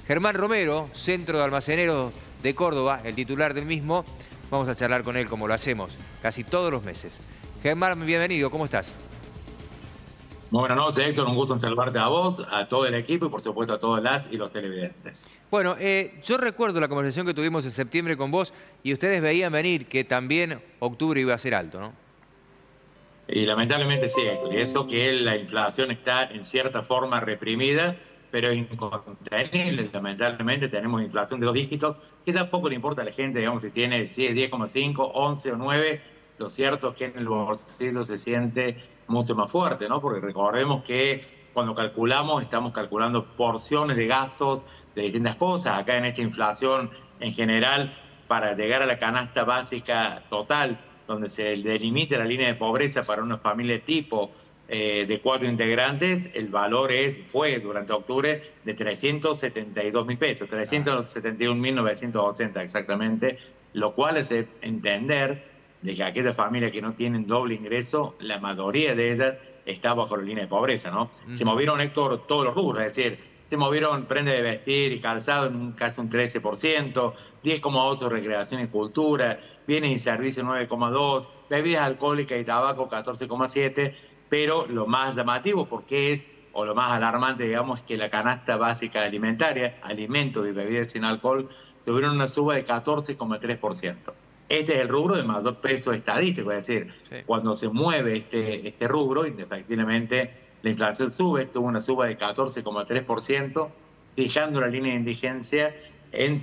Germán Romero, Centro de Almaceneros de Córdoba, el titular del mismo. Vamos a charlar con él como lo hacemos casi todos los meses. Germán, bienvenido, ¿cómo estás? Muy buenas noches, Héctor. Un gusto en saludarte a vos, a todo el equipo y, por supuesto, a todas las y los televidentes. Bueno, yo recuerdo la conversación que tuvimos en septiembre con vos y ustedes veían venir que también octubre iba a ser alto, ¿no? Y lamentablemente sí, Héctor. Y eso que la inflación está en cierta forma reprimida, pero incontenible. Lamentablemente tenemos inflación de 2 dígitos, que tampoco le importa a la gente, digamos, si tiene 10,5, 11 o 9. Lo cierto es que en el bolsillo se siente mucho más fuerte, ¿no? Porque recordemos que cuando calculamos, estamos calculando porciones de gastos de distintas cosas. Acá en esta inflación en general, para llegar a la canasta básica total, donde se delimita la línea de pobreza para una familia tipo de 4 integrantes, el valor fue durante octubre de 372.000 pesos, 371.980 exactamente, lo cual es entender de que aquellas familias que no tienen doble ingreso, la mayoría de ellas está bajo la línea de pobreza, ¿no? Se movieron, Héctor, todos los rubros, es decir, se movieron prenda de vestir y calzado en casi un 13%, 10,8% recreación y cultura, bienes y servicios 9,2%, bebidas alcohólicas y tabaco 14,7%, pero lo más llamativo, o lo más alarmante, digamos, es que la canasta básica alimentaria, alimentos y bebidas sin alcohol, tuvieron una suba de 14,3%. Este es el rubro de mayor peso estadístico, es decir, Sí. cuando se mueve este rubro, efectivamente la inflación sube, tuvo una suba de 14,3%, fijando la línea de indigencia en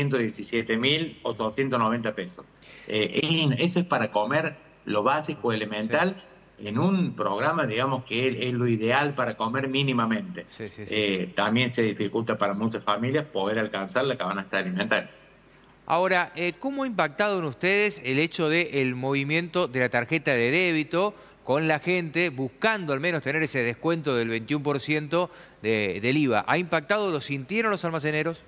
217.890 pesos. Eso es para comer lo básico, elemental, Sí. en un programa, digamos, que es lo ideal para comer mínimamente. Sí, sí, sí, sí. También se dificulta para muchas familias poder alcanzar la canasta alimentaria. Ahora, ¿cómo ha impactado en ustedes el hecho del movimiento de la tarjeta de débito con la gente buscando al menos tener ese descuento del 21% del IVA? ¿Ha impactado? ¿Lo sintieron los almaceneros?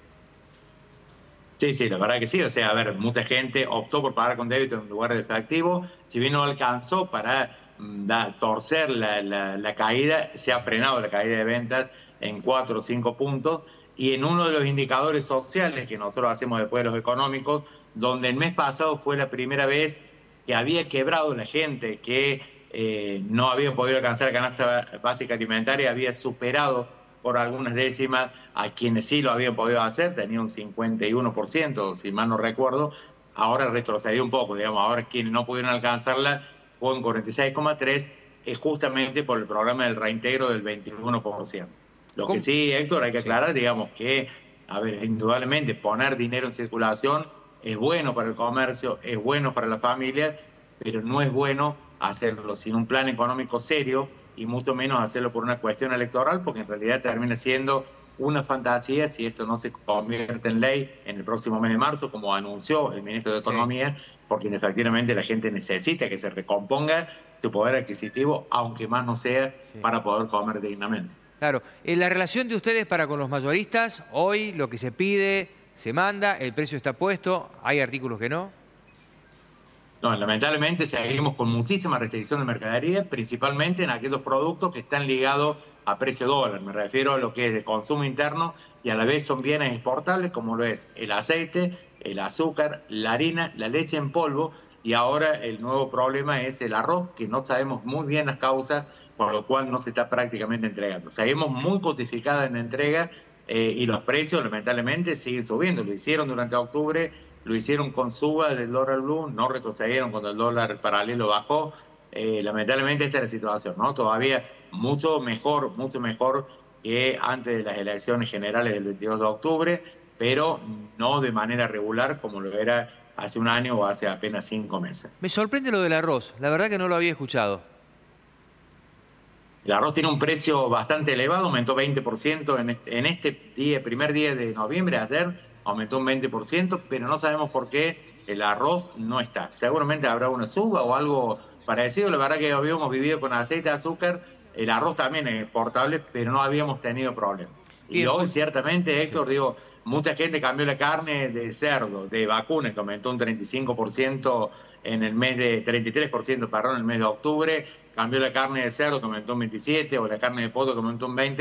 Sí, sí, la verdad que sí. O sea, a ver, mucha gente optó por pagar con débito en lugar de efectivo. Si bien no alcanzó para torcer la caída, se ha frenado la caída de ventas en 4 o 5 puntos. Y en uno de los indicadores sociales que nosotros hacemos después de los económicos, donde el mes pasado fue la primera vez que había quebrado la gente que no había podido alcanzar la canasta básica alimentaria, había superado por algunas décimas a quienes sí lo habían podido hacer, tenía un 51%, si mal no recuerdo. Ahora retrocedió un poco, digamos, ahora quienes no pudieron alcanzarla fue un 46,3%, es justamente por el programa del reintegro del 21%. Lo que ¿Cómo? sí, Héctor, hay que Sí. aclarar, digamos, que, a ver, indudablemente poner dinero en circulación es bueno para el comercio, es bueno para la familia, pero no es bueno hacerlo sin un plan económico serio y mucho menos hacerlo por una cuestión electoral, porque en realidad termina siendo una fantasía si esto no se convierte en ley en el próximo mes de marzo, como anunció el ministro de Sí. Economía, porque efectivamente la gente necesita que se recomponga su poder adquisitivo, aunque más no sea, Sí. para poder comer dignamente. Claro, en la relación de ustedes para con los mayoristas, hoy lo que se pide, se manda, el precio está puesto, hay artículos que no. No, lamentablemente seguimos con muchísima restricción de mercadería, principalmente en aquellos productos que están ligados a precio dólar. Me refiero a lo que es de consumo interno y a la vez son bienes exportables, como lo es el aceite, el azúcar, la harina, la leche en polvo, y ahora el nuevo problema es el arroz, que no sabemos muy bien las causas, por lo cual no se está prácticamente entregando. Seguimos muy cotificada en la entrega y los precios lamentablemente siguen subiendo. Lo hicieron durante octubre, lo hicieron con suba del dólar blue, no retrocedieron cuando el dólar paralelo bajó. Lamentablemente esta es la situación, ¿no? Todavía mucho mejor que antes de las elecciones generales del 22 de octubre, pero no de manera regular como lo era hace un año o hace apenas 5 meses. Me sorprende lo del arroz, la verdad que no lo había escuchado. El arroz tiene un precio bastante elevado, aumentó 20% en este día, primer día de noviembre, ayer aumentó un 20%, pero no sabemos por qué el arroz no está. Seguramente habrá una suba o algo parecido. La verdad que habíamos vivido con aceite de azúcar, el arroz también es exportable, pero no habíamos tenido problemas. Y Bien, hoy ciertamente, sí. Héctor, digo, mucha gente cambió la carne de cerdo, de vacunas, que aumentó un 35% en el mes de, 33%, perdón, en el mes de octubre, cambió la carne de cerdo que aumentó un 27%, o la carne de pollo que aumentó un 20%,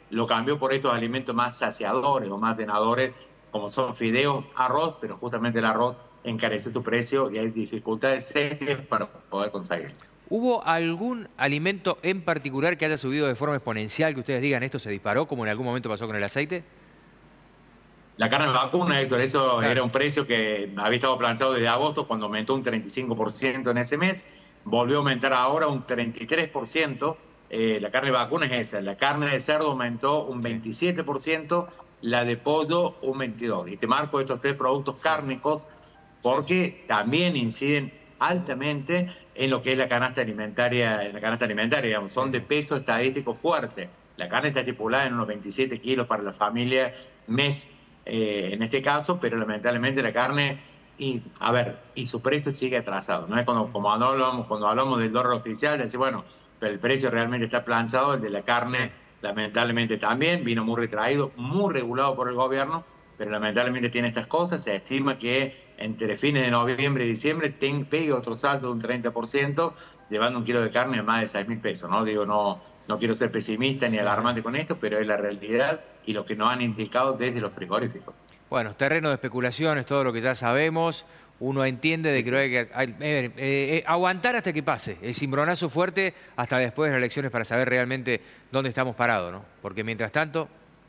lo cambió por estos alimentos más saciadores o más llenadores, como son fideos, arroz, pero justamente el arroz encarece su precio y hay dificultades serias para poder conseguirlo. ¿Hubo algún alimento en particular que haya subido de forma exponencial, que ustedes digan esto se disparó, como en algún momento pasó con el aceite? La carne vacuna, Héctor, eso Claro. era un precio que había estado planchado desde agosto, cuando aumentó un 35% en ese mes, volvió a aumentar ahora un 33%. La carne vacuna es esa, la carne de cerdo aumentó un Sí. 27%, la de pollo un 22%. Y te marco estos tres productos Sí. cárnicos Sí, sí. porque también inciden altamente en lo que es la canasta alimentaria, digamos, Sí, son de sí. peso estadístico fuerte. La carne está estipulada en unos 27 kilos para la familia mes, en este caso, pero lamentablemente la carne, y, a ver, y su precio sigue atrasado. No es Ujú. cuando hablamos del dólar oficial, decir, bueno, pero el precio realmente está planchado, el de la carne Sí. lamentablemente también, vino muy retraído, muy regulado por el gobierno, pero lamentablemente tiene estas cosas. Se estima que entre fines de noviembre y diciembre pegue otro salto de un 30%, llevando un kilo de carne a más de 6.000 pesos. ¿No? Digo, no quiero ser pesimista ni Sí, sí. alarmante con esto, pero es la realidad y lo que nos han indicado desde los frigoríficos. Bueno, terreno de especulación es todo lo que ya sabemos. Uno entiende de Sí, que lo sí. hay que aguantar hasta que pase. El cimbronazo fuerte hasta después de las elecciones para saber realmente dónde estamos parados, ¿no? Porque mientras tanto,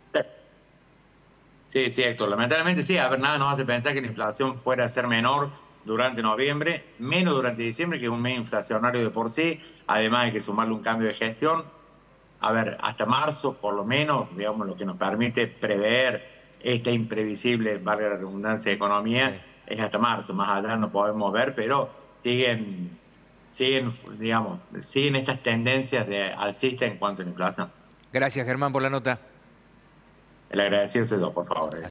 Sí, sí, Héctor. Lamentablemente sí, a ver, nada nos hace pensar que la inflación fuera a ser menor durante noviembre, menos durante diciembre, que es un mes inflacionario de por sí. Además hay que sumarle un cambio de gestión. A ver, hasta marzo, por lo menos, digamos, lo que nos permite prever esta imprevisible, valga la redundancia, economía, sí. es hasta marzo. Más allá no podemos ver, pero siguen, digamos, siguen estas tendencias de alcista en cuanto a la inflación. Gracias, Germán, por la nota. El agradecido soy yo, por favor.